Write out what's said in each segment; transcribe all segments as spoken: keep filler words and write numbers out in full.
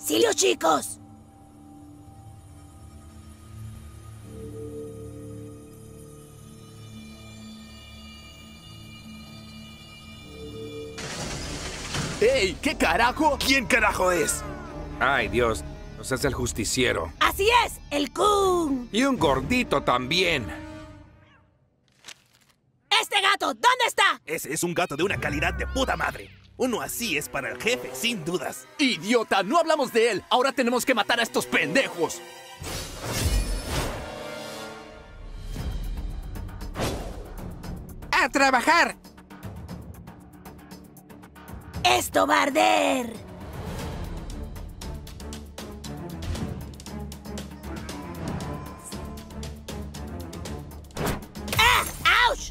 ¡Auxilio, chicos! ¡Ey! ¿Qué carajo? ¿Quién carajo es? Ay, Dios. Nos es el justiciero. ¡Así es! ¡El Kun! Y un gordito también. ¡Este gato! ¿Dónde está? Ese es un gato de una calidad de puta madre. Uno así es para el jefe, sin dudas. ¡Idiota! ¡No hablamos de él! Ahora tenemos que matar a estos pendejos. ¡A trabajar! ¡Esto va a arder! ¡Ah! ¡Auch!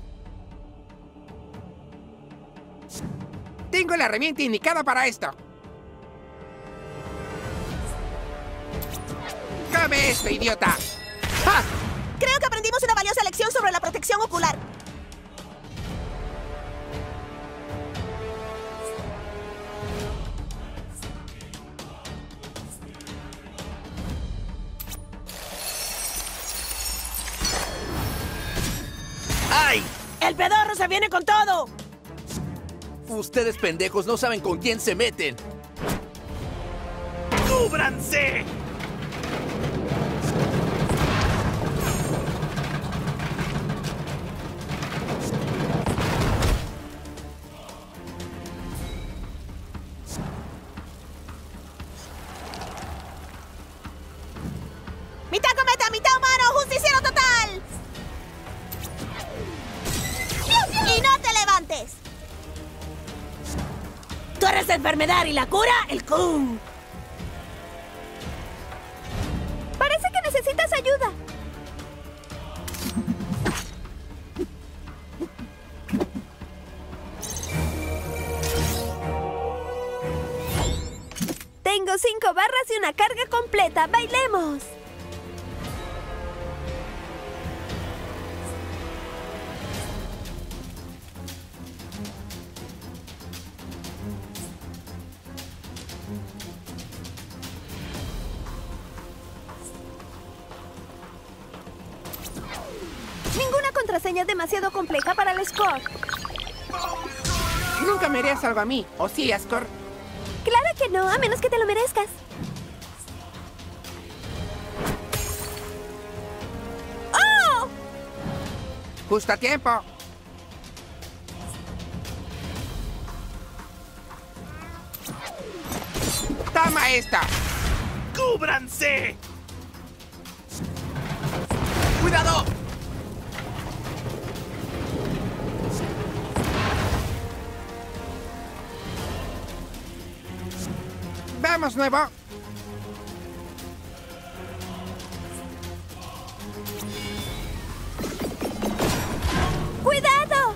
Tengo la herramienta indicada para esto. ¡Come esto, idiota! ¡Ja! Creo que aprendimos una valiosa lección sobre la protección ocular. ¡Ay! ¡El pedorro se viene con todo! Ustedes pendejos no saben con quién se meten. ¡Cúbranse! ¡Mitad cometa, mitad humano! ¡Justiciero total! ¡Y no te levantes! Tú eres la enfermedad y la cura, el Kun. Parece que necesitas ayuda. Tengo cinco barras y una carga completa. ¡Bailemos! Ninguna contraseña es demasiado compleja para el score. Nunca me harías algo a mí, ¿o sí, Ascor? Claro que no, a menos que te lo merezcas. ¡Oh! Justo a tiempo. ¡Toma esta! ¡Cúbranse! ¡Cuidado! ¡Vamos, nuevo! ¡Cuidado!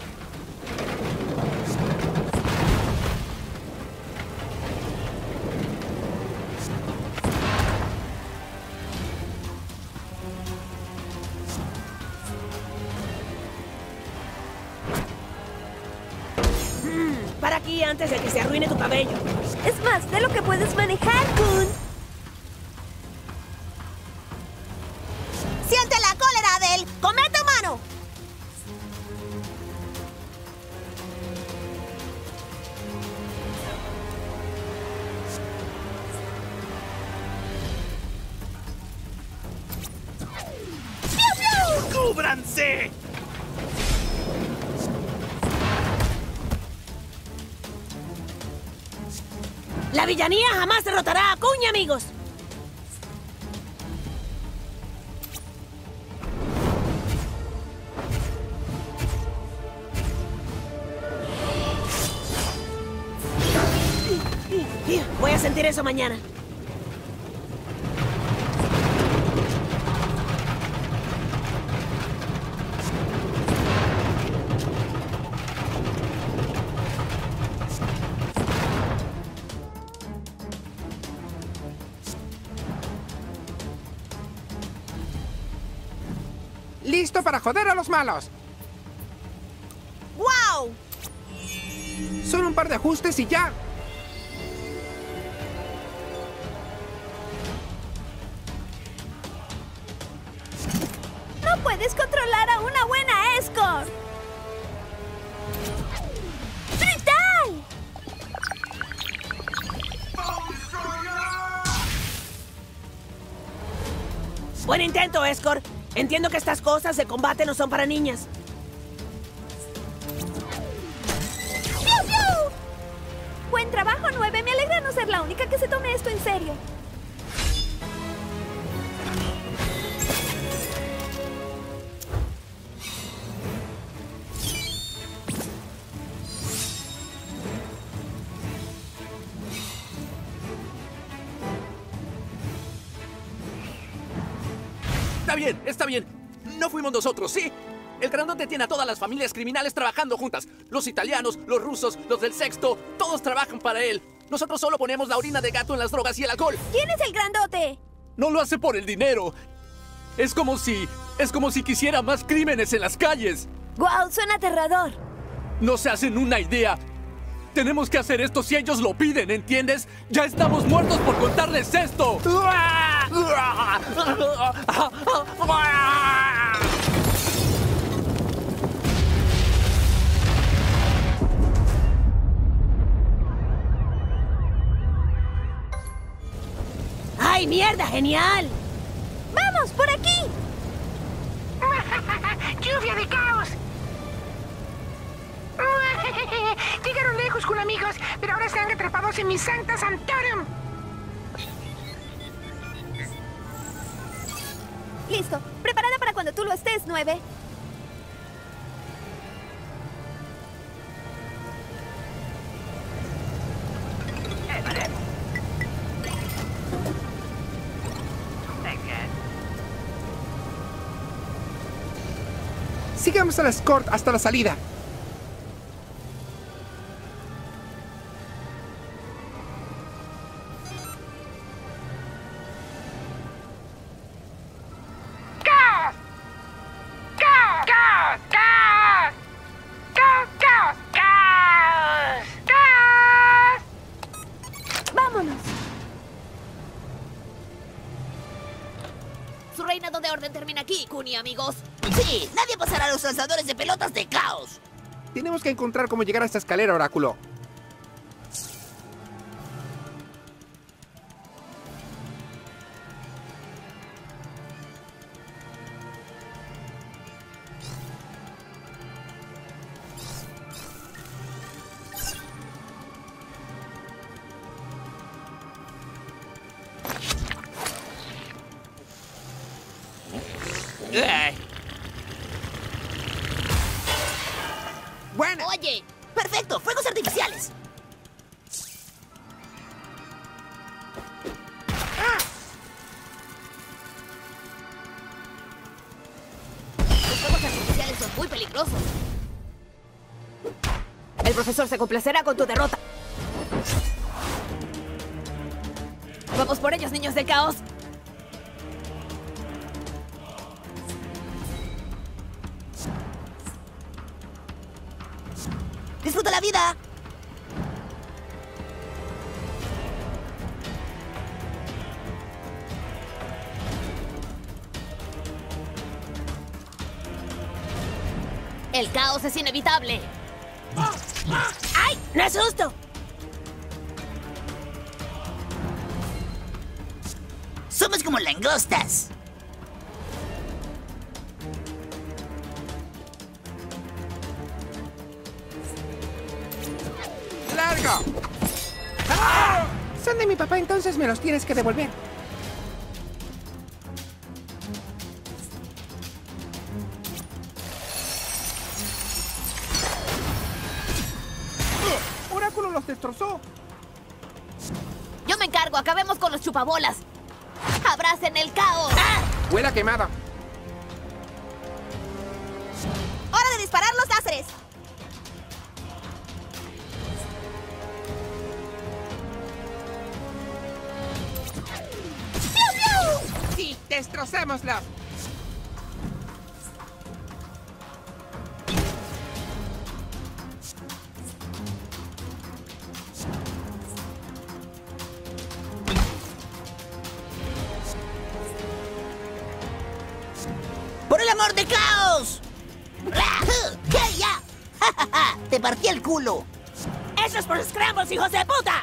Mm, para aquí antes de que se arruine tu cabello. Es más de lo que puedes manejar, Kun. ¡Siente la cólera del cometa humano! ¡Piu, piu! ¡Cúbranse! La villanía jamás derrotará a Kun, amigos. Voy a sentir eso mañana. ¡Listo para joder a los malos! ¡Wow! Solo un par de ajustes y ya. controlar a una buena escort. ¡Brutal! Buen intento, escort. Entiendo que estas cosas de combate no son para niñas. ¡Piu, piu! Buen trabajo, nueve. Me alegra no ser la única que se tome esto en serio. Está bien, está bien. No fuimos nosotros, ¿sí? El grandote tiene a todas las familias criminales trabajando juntas. Los italianos, los rusos, los del sexto, todos trabajan para él. Nosotros solo ponemos la orina de gato en las drogas y el alcohol. ¿Quién es el grandote? No lo hace por el dinero. Es como si... es como si quisiera más crímenes en las calles. Guau, suena aterrador. No se hacen una idea. Tenemos que hacer esto si ellos lo piden, ¿entiendes? Ya estamos muertos por contarles esto. ¡Ay, mierda! ¡Genial! ¡Vamos, por aquí! ¡Lluvia de caos! Llegaron lejos, con amigos, pero ahora están atrapados en mi Sancta Sanctorum. Listo. Preparada para cuando tú lo estés, nueve. Sigamos a la escort hasta la salida. ¡Caos! ¡Caos! ¡Caos! ¡Caos! ¡Caos! ¡Caos! ¡Caos! ¡Caos! ¡Vámonos! Su reinado de orden termina aquí, Kuni, amigos. Sí, nadie pasará a los lanzadores de pelotas de caos. Tenemos que encontrar cómo llegar a esta escalera, Oráculo. Buena. Oye, perfecto, fuegos artificiales. Los fuegos artificiales son muy peligrosos. El profesor se complacerá con tu derrota. Vamos por ellos, niños del caos. Disfruta la vida. El caos es inevitable. ¡Ay! ¡No es justo! Somos como langostas. ¡Largo! ¡Ah! Son de mi papá, entonces me los tienes que devolver. Oráculo los destrozó. Yo me encargo, acabemos con los chupabolas. ¡Abracen el caos! Huela quemada. ¡Hora de disparar los láseres! Sí, destrocémoslo. Por el amor de caos! ¡Ya, ya! ¡Ja, ja, ja! ¡Te partí el culo! ¡Eso es por Scrambles, hijos de puta!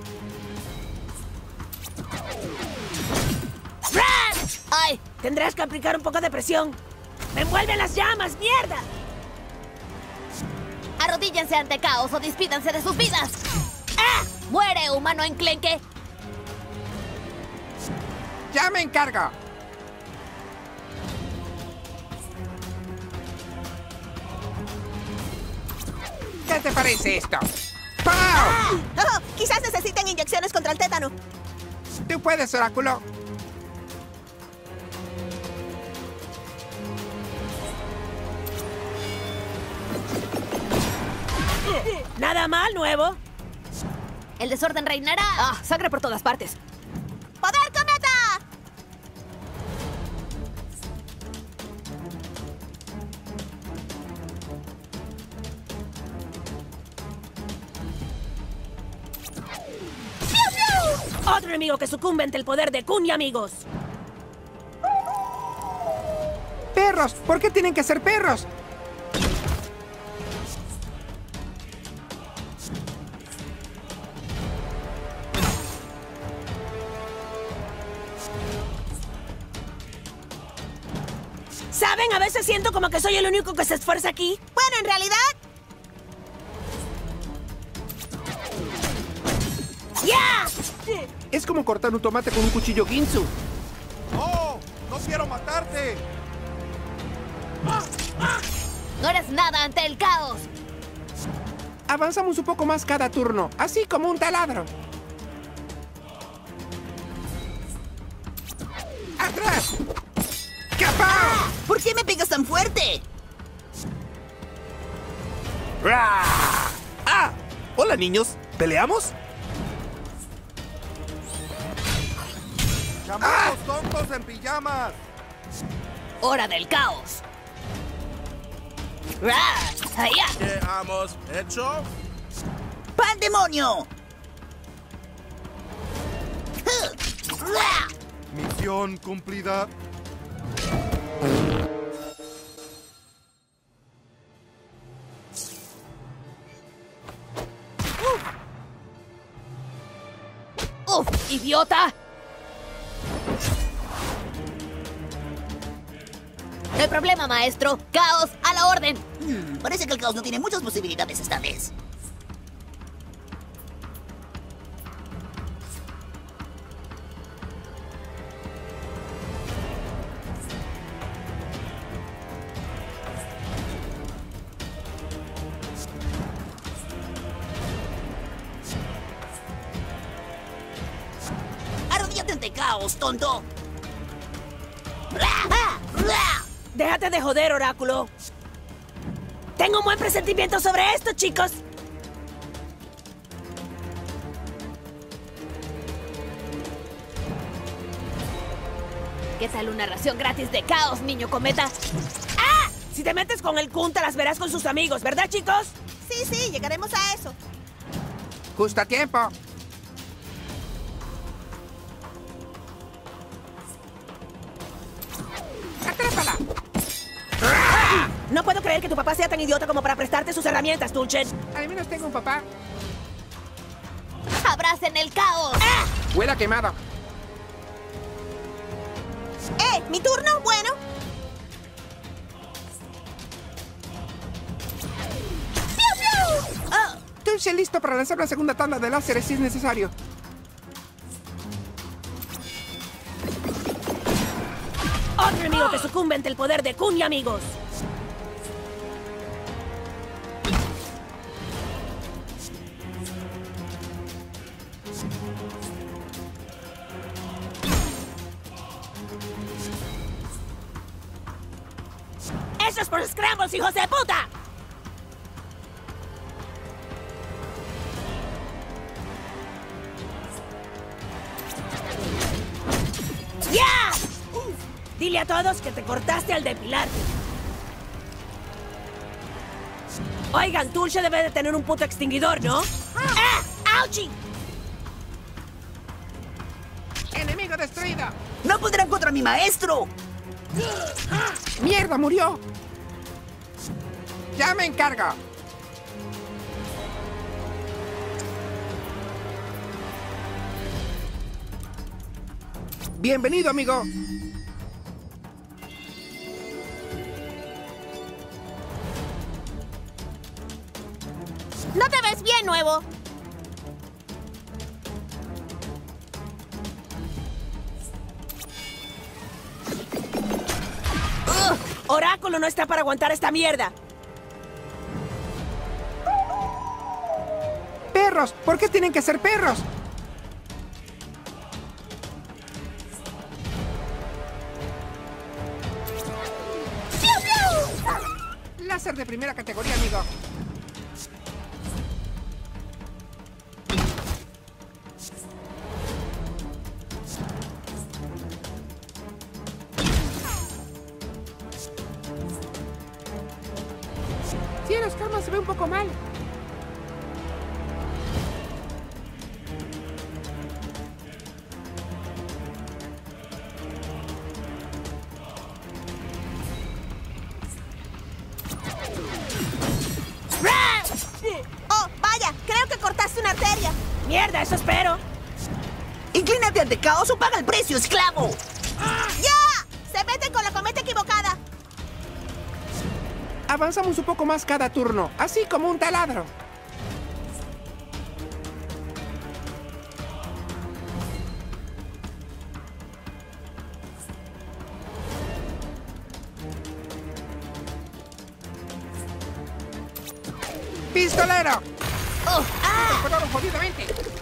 ¡Ay! Tendrás que aplicar un poco de presión. ¡Me envuelven las llamas, mierda! Arrodíllense ante Caos o despídanse de sus vidas. ¡Ah! ¡Muere, humano enclenque! ¡Ya me encargo! ¿Qué te parece esto? ¡Pau! Oh, quizás necesiten inyecciones contra el tétano. ¡Tú puedes, Oráculo! ¿Nada mal, nuevo? El desorden reinará. Ah, sangre por todas partes. ¡Poder cometa! Otro enemigo que sucumbe ante el poder de Kun y amigos. ¡Perros! ¿Por qué tienen que ser perros? ¿Saben? A veces siento como que soy el único que se esfuerza aquí. Bueno, en realidad... ¡Ya! Es como cortar un tomate con un cuchillo Ginsu. ¡Oh! ¡No quiero matarte! No eres nada ante el Caos. Avanzamos un poco más cada turno, así como un taladro. ¡Atrás! ¡Capao! ¿Por qué me pegas tan fuerte? ¡Ah! Hola, niños. ¿Peleamos? ¡Chamacos tontos en pijamas! Hora del Caos. ¡Ra! ¡Allá! ¿Qué hemos hecho? ¡Pandemonio! Misión cumplida. ¡Uf! ¡Idiota! No hay problema, maestro. Caos a la orden. Hmm, parece que el caos no tiene muchas posibilidades esta vez. Arrodíllate ante caos, tonto. Déjate de joder, Oráculo. Tengo un buen presentimiento sobre esto, chicos. ¿Qué tal una ración gratis de Caos, niño cometa? ¡Ah! Si te metes con el Kun, te las verás con sus amigos, ¿verdad, chicos? Sí, sí, llegaremos a eso. Justo a tiempo. ¡Atrápala! No puedo creer que tu papá sea tan idiota como para prestarte sus herramientas, Tulchen. Al menos tengo un papá. ¡Abracen el Caos! ¡Ah! Huele a quemado. ¡Eh! ¿Mi turno? Bueno. ¡Piu, piu! ¡Ah! Tulche listo para lanzar la segunda tanda de láseres si es necesario. Otro enemigo que sucumbe ante el poder de Kun y amigos. ¡Eso es por Scrambles, hijos de puta! ¡Ya! Dile a todos que te cortaste al depilarte. Oigan, Tulche debe de tener un puto extinguidor, ¿no? ¡Ah! ¡Auchi! ¡Enemigo destruido! ¡No podrán contra mi maestro! ¡Mierda, murió! ¡Ya me encargo! Bienvenido, amigo. No te ves bien, nuevo. Ugh, Oráculo no está para aguantar esta mierda. ¡Perros! ¿Por qué tienen que ser perros? Láser de primera categoría, amigo. Cielos, Karma se ve un poco mal. Oh, vaya, creo que cortaste una arteria. Mierda, eso espero. Inclínate ante caos o paga el precio, esclavo. ¡Ya! Se meten con la cometa equivocada. Avanzamos un poco más cada turno, así como un taladro. ¡Pistolero! Oh, ah. ¡Perforado jodidamente!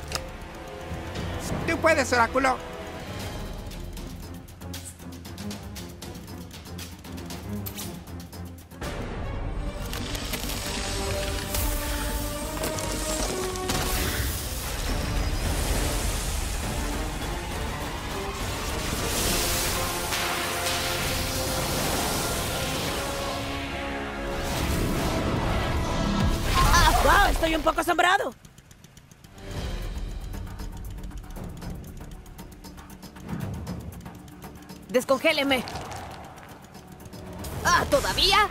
¡Tú puedes, Oráculo! ¡Wow! Estoy un poco asombrado. Descongéleme. Ah, ¿todavía?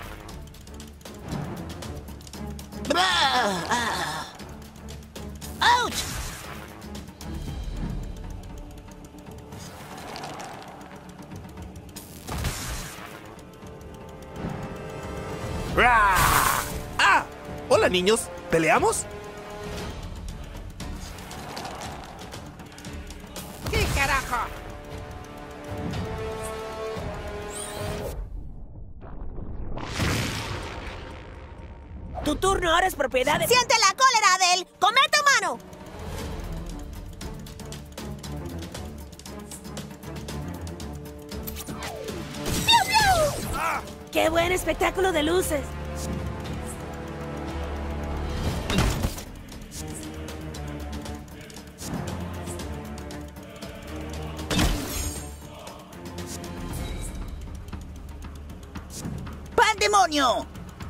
Ah, ah. ¡Auch! ¡Ah! Hola, niños. ¿Peleamos? ¡Sí, carajo! Tu turno ahora es propiedad de... ¡Siente la cólera de él! ¡Cometa humano! ¡Piu, piu! ¡Qué buen espectáculo de luces! ¡Pandemonio!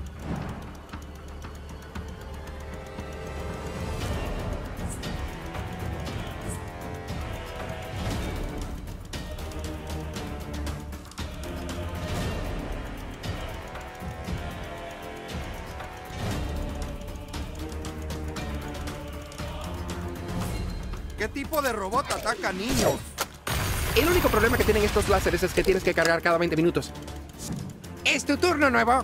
¿Qué tipo de robot ataca niños? El único problema que tienen estos láseres es que tienes que cargar cada veinte minutos. ¡Es tu turno, nuevo!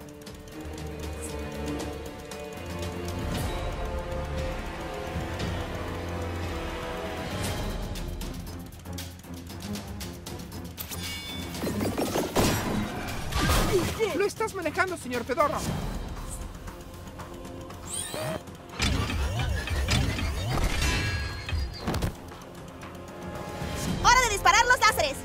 ¡Lo estás manejando, señor Pedorro! ¡Hora de disparar los láseres!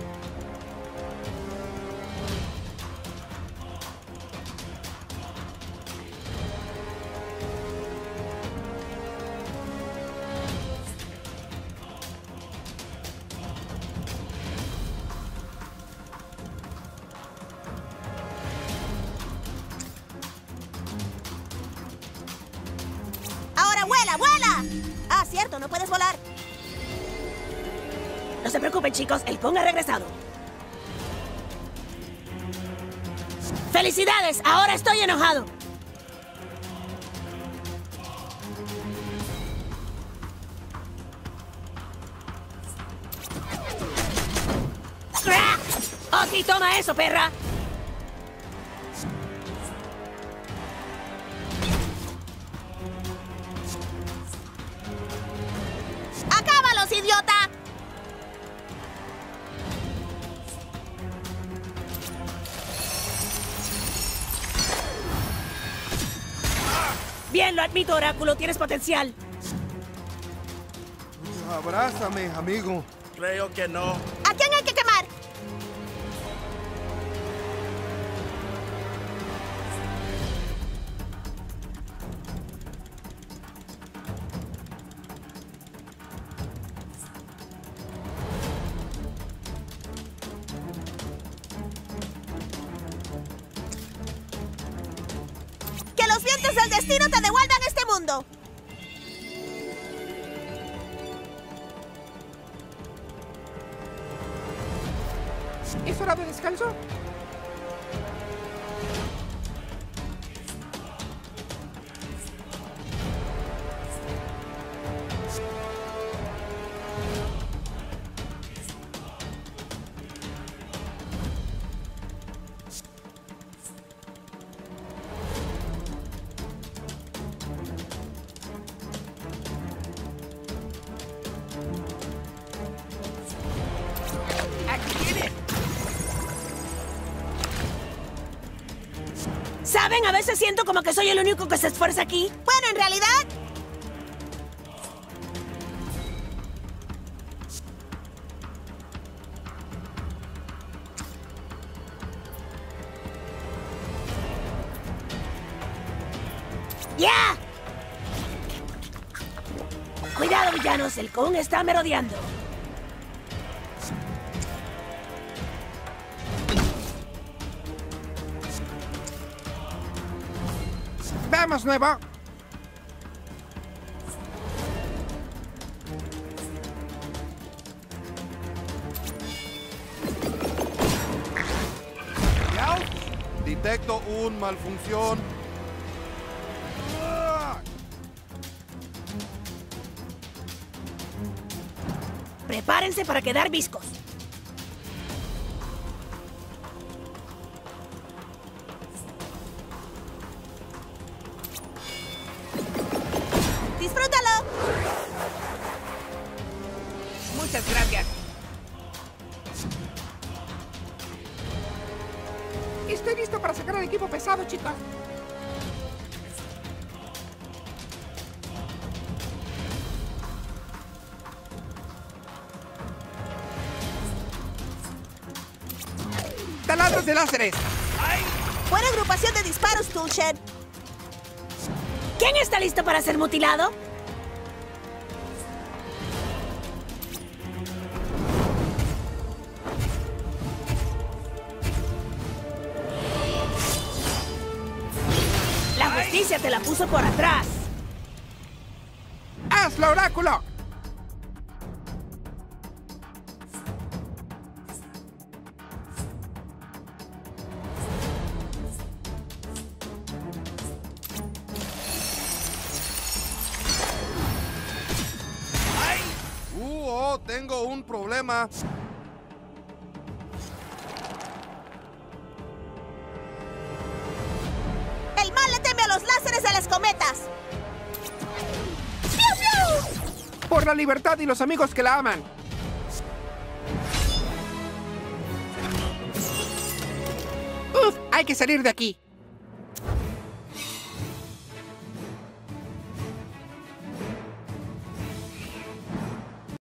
¡Ahora vuela, vuela! Ah, cierto, no puedes volar. No se preocupen, chicos, el Pong ha regresado. ¡Felicidades! Ahora estoy enojado. ¡Oti, toma eso, perra! ¡Acábalos, idiota! Bien, lo admito, Oráculo. Tienes potencial. Abrázame, amigo. Creo que no. ¿A quién hay que quemar? Que los vientos del destino te devuelvan este mundo. ¿Es hora de descanso? ¿Saben? A veces siento como que soy el único que se esfuerza aquí. Bueno, en realidad... ¡Ya! Cuidado, villanos. El Kun está merodeando. ¡Vamos, Nuevo! Detecto un malfunción. Prepárense para quedar viscos. ¡Disfrútalo! Muchas gracias. Estoy listo para sacar al equipo pesado, chicos. ¡Taladros de láseres! Buena agrupación de disparos, Toolshed. ¿Quién está listo para ser mutilado? La justicia te la puso por atrás. ¡Hazlo, Oráculo! Uh, oh, tengo un problema. El mal le teme a los láseres de las cometas. ¡Piu, piu! Por la libertad y los amigos que la aman. Uf, hay que salir de aquí.